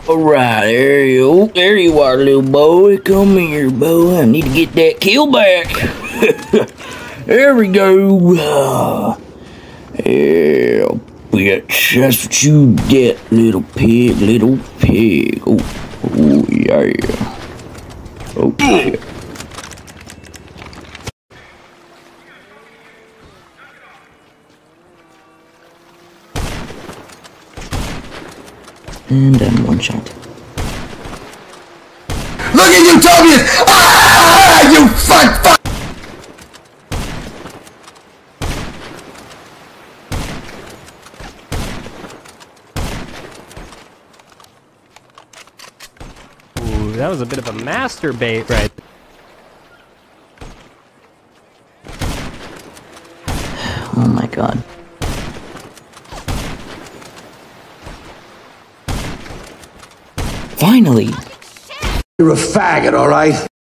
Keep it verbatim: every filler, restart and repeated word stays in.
Alright, there you there you are, little boy. Come here, boy. I need to get that kill back. There we go. Uh, yeah, bitch. That's what you get, little pig, little pig. Oh, oh yeah. Oh shit. And then one shot. Look at you, Tobias! Ah, you fuck, fuck! Ooh, that was a bit of a masturbate, right? Oh my god. Finally! You're a faggot, alright?